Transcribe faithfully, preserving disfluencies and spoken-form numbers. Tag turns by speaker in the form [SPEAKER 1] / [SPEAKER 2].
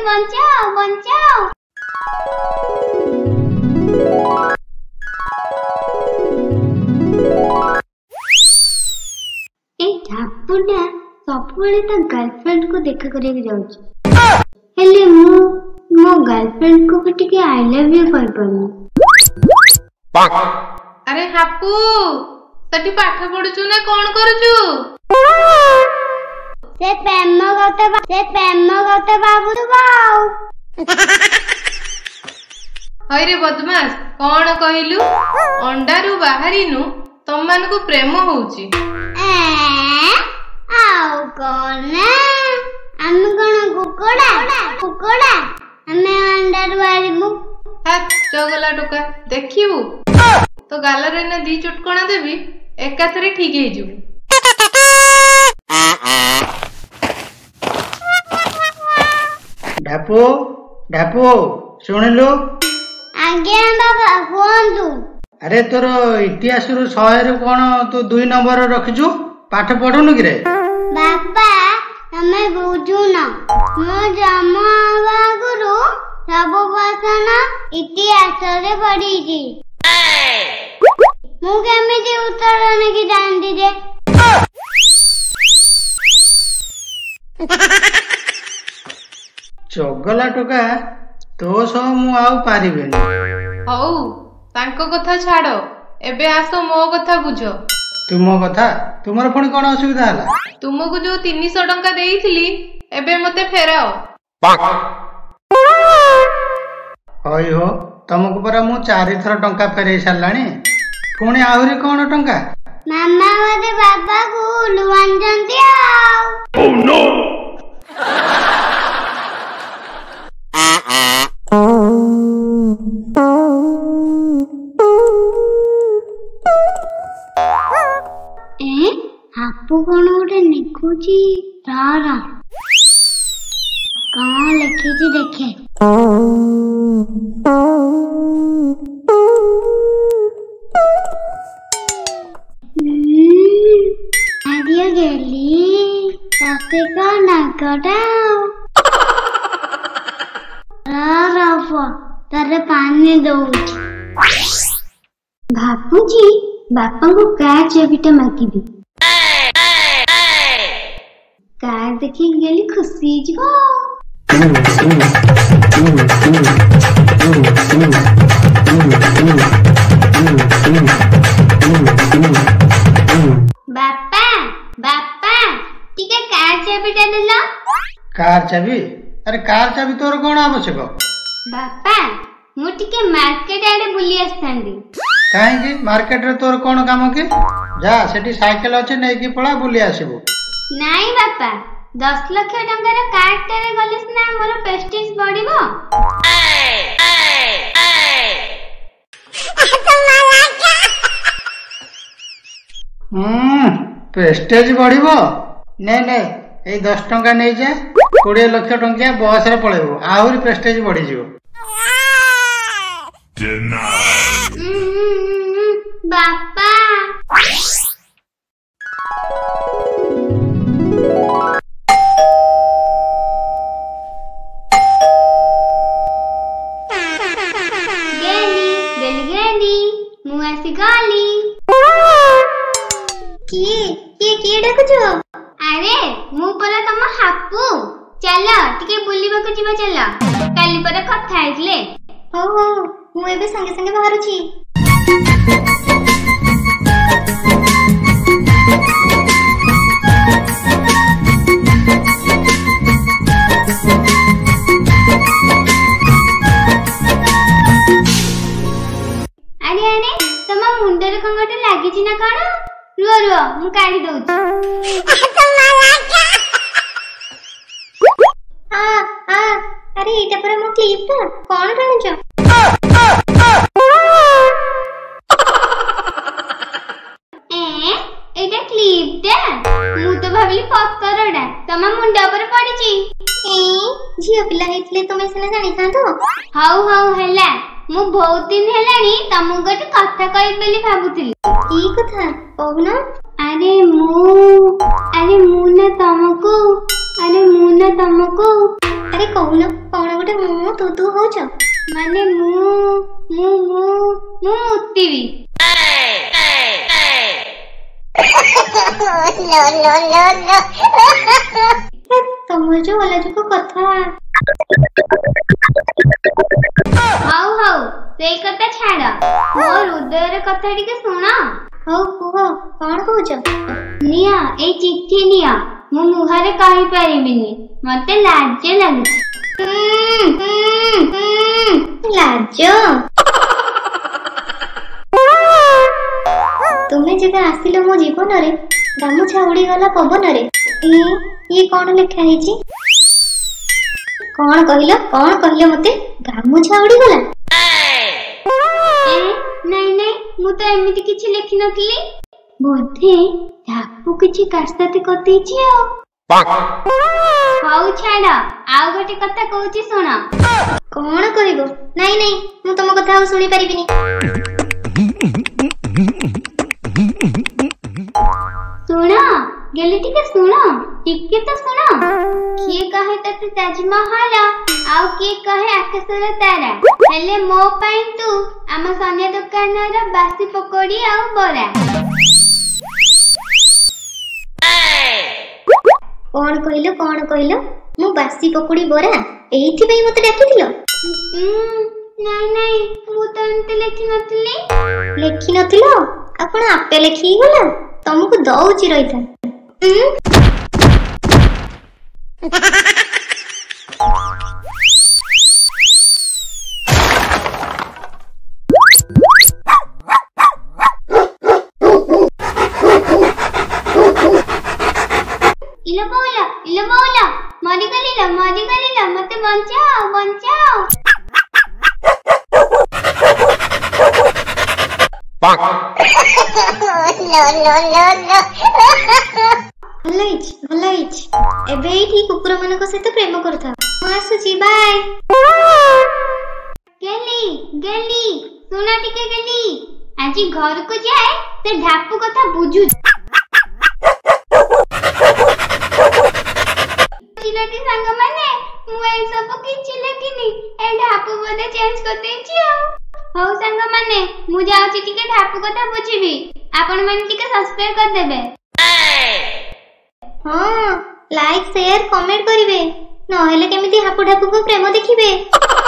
[SPEAKER 1] बचाओ बचाओ। ए ठापुना सबुले ता गर्लफ्रेंड को देखा करके जाउछ हेले मु मो गर्लफ्रेंड को टिके आई लव यू कहि परनु।
[SPEAKER 2] अरे हापू सटी पाठ पढुछु ना कोन करूछु?
[SPEAKER 1] से प्रेम गते से प्रेम गते बाबू बाऊ।
[SPEAKER 2] हई रे बदमाश कोन कहिलु? अंडारु बाहरिनु तमन को प्रेम होउची।
[SPEAKER 1] ए आउ कोन हम कोन कुकुडा कुकुडा हमें अंडारु बाहरिमु।
[SPEAKER 2] हा चगला टोका देखिबु तो गाल रे ना दी चुटकणा देबी एकाथरे ठीक हे जु।
[SPEAKER 3] ढापू ढापू सुनिलु?
[SPEAKER 1] आज्ञा बाबा कोंतु।
[SPEAKER 3] अरे तोर इतिहास रु सौ रु कोन तू दुई नंबर रखिजु पाठ पढुनु कि रे?
[SPEAKER 1] बापा हमें बुझु ना मो जमा बागुरु सब बसन इतिहास रे पढ़ी छी। मु केमिति उत्तर नेकी जानती जे?
[SPEAKER 3] चगला टोका तो सह मु आउ पारिबेनी।
[SPEAKER 2] हौ तांको कथा छाड़ो एबे आसो मो कथा बुझो।
[SPEAKER 3] तुमो कथा तुमर पुणी कोन असुविधा हला?
[SPEAKER 2] तुमको जो तीन सौ टंका देइथिली एबे मते फेराओ।
[SPEAKER 3] हई हो तुमको परा मु चारि थर टंका फेरै सारलाणी पुणी आहुरी कोन टंका?
[SPEAKER 1] मामा मते बाबा को लुआन जंती आउ। Oh no. ए हापू कोन उठे निकुची रारा कहाँ लिखी जी देखे। आदिया गेली रास्ते का नाकटा रारा तारे पानी दो। बापूजी बापा को कार चाबिटा मागिबी कार देखी गेली खुशी जीवो। बापा बापा टिके कार चाबिटा देलो।
[SPEAKER 3] कार चाबी? अरे कार चाबी तोर कोन आवश्यक?
[SPEAKER 1] बापा मु टिके मार्केट आडे बुली आस्थांदी।
[SPEAKER 3] काहे की मार्केट रे तोर कोन काम की? जा सेठी साइकिल अछि नै की पळा बुली आसीबो।
[SPEAKER 1] नाई बापा दस लाख टंकार कार टेरे गलिस ना मोर प्रेस्टीज बढ़िबो।
[SPEAKER 3] हम्म प्रेस्टीज बढ़िबो नै नै ए दस टंका नै जा बीस लाख टंका बस रे पळेबो आहुरी प्रेस्टीज बढ़ी जिवो।
[SPEAKER 1] बापा गेली गेली गेली मु आसी गली। की की की डाकुछु? अरे मु परा तम हापू चलो टिके बुलिबा को जीवा चलो काली परा कथा आइले। हो हो मु एबे संगे संगे बाहर छी। अरे अरे तम मुंडरे कंगटे लागि छी ना काण? रुआ रुआ मु काढी दउछी। हां हां अरे एटा पर मो क्लिप ता कोन टाणुछ? ए एटा क्लिप ता मु तो भाबिली पत्तरडा तम मुंडा पर पड़ी छी। ए झियो पिला हेतले तमे सने जानि थांतो। हाउ हाउ हैला मु बहुत दिन हेलानी तमु गटे कथा कहि बेली भाबुतिली। की कथा कहू ना? अरे मु अरे मु ना तमको अरे मु ना तुमको अरे कहून कौन गोटे मु तू तू होच माने मु मु मु मु मुत्तीवी लो लो लो लो तम जो वाला जो कथा हाउ हाउ से कथा छाड़ मो हृदय कथा टिके सुना हाउ कुह कौन कहूच निया ए चिट्ठी निया मु मुहारे कहि परिबिनी मते लाज लागुची लाज तुम्हें जब आसिल मो जीवन रे गामुछा उड़ी गला पवन रे ए ये कौन लिखा है जी कौन कहिलो कौन कहिलो मते गामुछा उड़ी गला ए नहीं नहीं मु तो एमिति किछि लिखि नथली बोधे धापु किछि कास्ताते कते छी आ हाउ छाड़ा आउ गोटे कथा कहूची सुना कौन कहबो नहीं नहीं मु तुम कथा सुनी परिबिनी सुना गेली टिके सुना टिके तो सुना किए कहे तते ताजमहल आउ किए कहे आकाशर तारा हेले मो पई तू आम सोनिया दुकान रा बासी पकोड़ी आउ बरा कौन कहलो कौन कहलो मु बासी पकोड़ी बरा एथि पई मते डाकिथिलो नहीं नहीं मु तो एंते लेखि नथली लेखि नथिलो आपण आपे लेखि गला तुमको दउची रहिता इला बोला इला बोला मरी गलीला मरी गलीला मते बचाओ बचाओ लो लो लो लो भलैछ भलैछ एबे एठी कुकुर मानक सहित प्रेम करथा मु आसुची बाय गेली गेली सुना टिके गेली आजी घर को जाए से ढापू कथा बुझु चिलटी संग माने मु ए सब किछि लेकिनी ए ढापू बदे चेंज कर देछि आ हौ संग माने मु जाउची टिके ढापू कथा बुझिबी आपण माने टिके सब्सक्राइब कर देबे हां लाइक शेयर कमेंट करिवे न हेले केमिति हापू ढापू को प्रेम देखिबे।